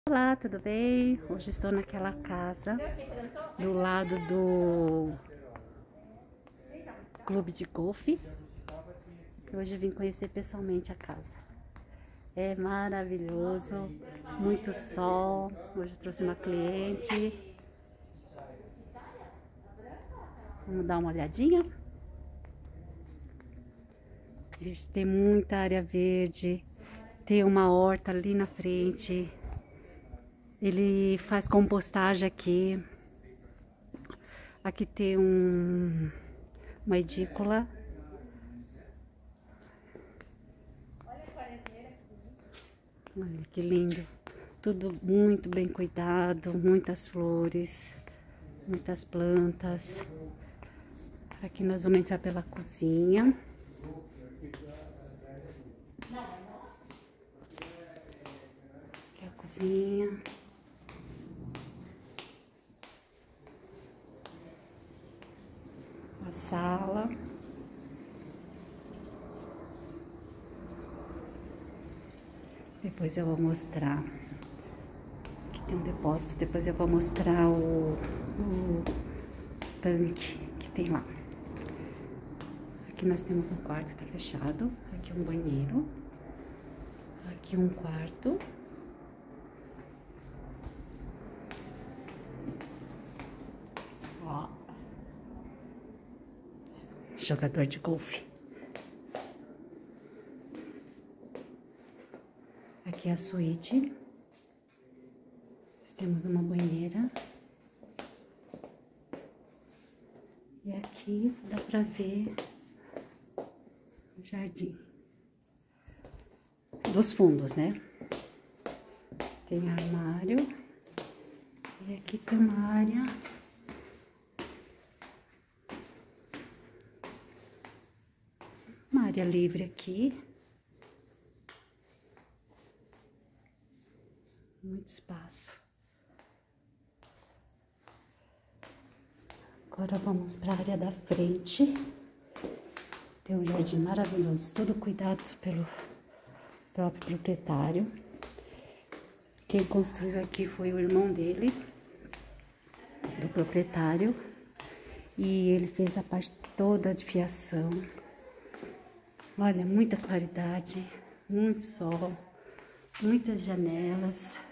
Olá, tudo bem? Hoje estou naquela casa do lado do clube de golfe. Hoje vim conhecer pessoalmente a casa. É maravilhoso, muito sol. Hoje eu trouxe uma cliente. Vamos dar uma olhadinha? A gente tem muita área verde, tem uma horta ali na frente. Ele faz compostagem aqui. Aqui tem uma edícula. Olha que lindo. Tudo muito bem cuidado, muitas flores, muitas plantas. Aqui nós vamos entrar pela cozinha. Aqui é a cozinha. A sala. Depois eu vou mostrar. Aqui tem um depósito. Depois eu vou mostrar o tanque que tem lá. Aqui nós temos um quarto, tá fechado. Aqui um banheiro. Aqui um quarto. Ó. Jogador de golfe. Aqui é a suíte. Nós temos uma banheira. E aqui dá pra ver o jardim. Dos fundos, né? Tem armário. E aqui tem uma área. Uma área livre aqui. Muito espaço. Agora vamos para a área da frente. Tem um jardim maravilhoso, todo cuidado pelo próprio proprietário. Quem construiu aqui foi o irmão dele, do proprietário. E ele fez a parte toda de fiação. Olha, muita claridade, muito sol, muitas janelas.